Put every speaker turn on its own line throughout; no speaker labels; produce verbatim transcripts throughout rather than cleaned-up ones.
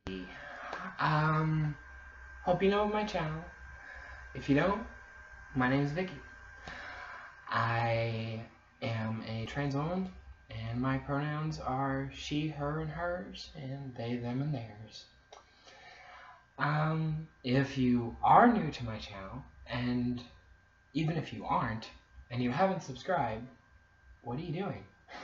Um, hope you know my channel. If you don't, my name is Vikki. I am a trans woman, and my pronouns are she, her, and hers, and they, them, and theirs. Um, if you are new to my channel, and even if you aren't, and you haven't subscribed, what are you doing?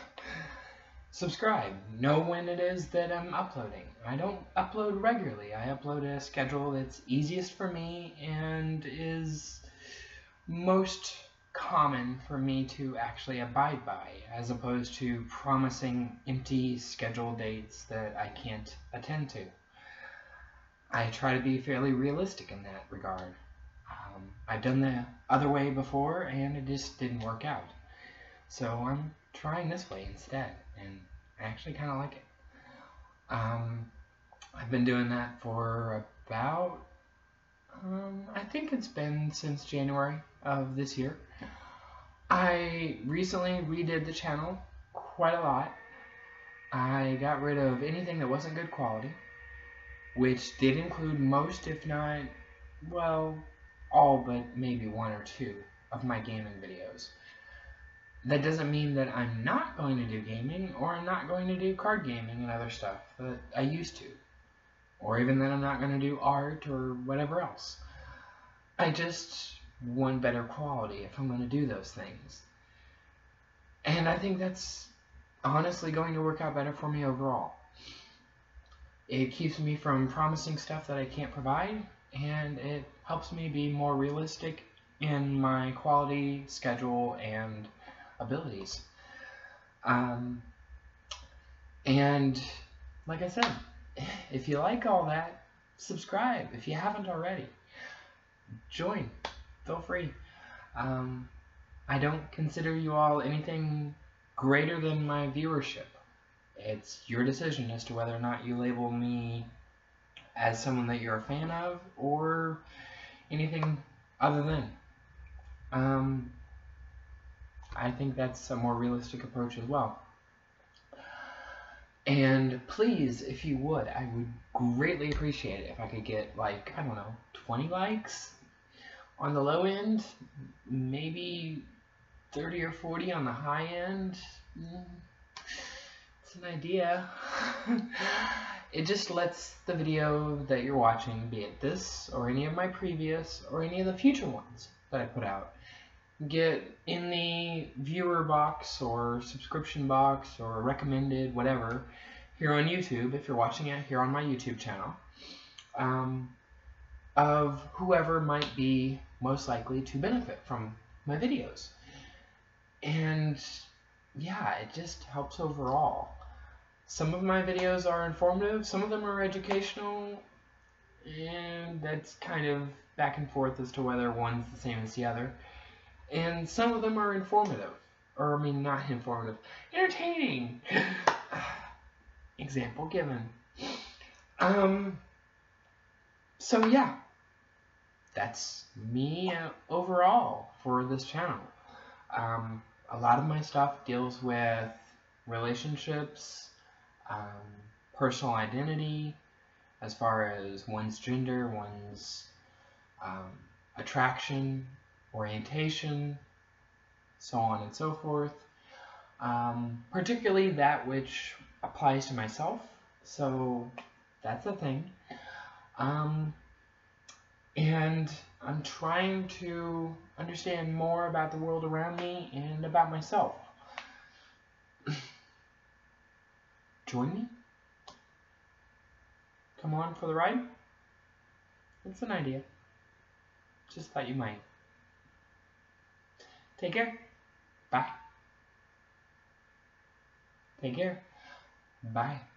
Subscribe. Know when it is that I'm uploading. I don't upload regularly. I upload a schedule that's easiest for me and is most common for me to actually abide by, as opposed to promising empty schedule dates that I can't attend to. I try to be fairly realistic in that regard. Um, I've done the other way before and it just didn't work out. So I'm trying this way instead, and I actually kind of like it. Um, I've been doing that for about, um, I think it's been since January of this year. I recently redid the channel quite a lot. I got rid of anything that wasn't good quality, which did include most, if not, well, all but maybe one or two of my gaming videos. That doesn't mean that I'm not going to do gaming, or I'm not going to do card gaming and other stuff that I used to. Or even that I'm not going to do art or whatever else. I just want better quality if I'm going to do those things. And I think that's honestly going to work out better for me overall. It keeps me from promising stuff that I can't provide, and it helps me be more realistic in my quality, schedule, and abilities. Um, and like I said, if you like all that, subscribe if you haven't already. Join. Feel free. Um, I don't consider you all anything greater than my viewership. It's your decision as to whether or not you label me as someone that you're a fan of or anything other than. Um, I think that's a more realistic approach as well. And please, if you would, I would greatly appreciate it if I could get, like, I don't know, twenty likes on the low end, maybe thirty or forty on the high end. It's an idea. It just lets the video that you're watching, be it this or any of my previous or any of the future ones that I put out, get in the viewer box or subscription box or recommended, whatever, here on YouTube, if you're watching it here on my YouTube channel, um, of whoever might be most likely to benefit from my videos. And yeah, it just helps overall. Some of my videos are informative, some of them are educational, and that's kind of back and forth as to whether one's the same as the other. And some of them are informative, or I mean not informative, entertaining. Example given. Um, so yeah, that's me uh, overall for this channel. Um, a lot of my stuff deals with relationships, um, personal identity, as far as one's gender, one's um, attraction, orientation, so on and so forth. Um, particularly that which applies to myself, so that's a thing. Um, and I'm trying to understand more about the world around me and about myself. Join me? Come on for the ride? It's an idea. Just thought you might. Take care. Bye. Take care. Bye.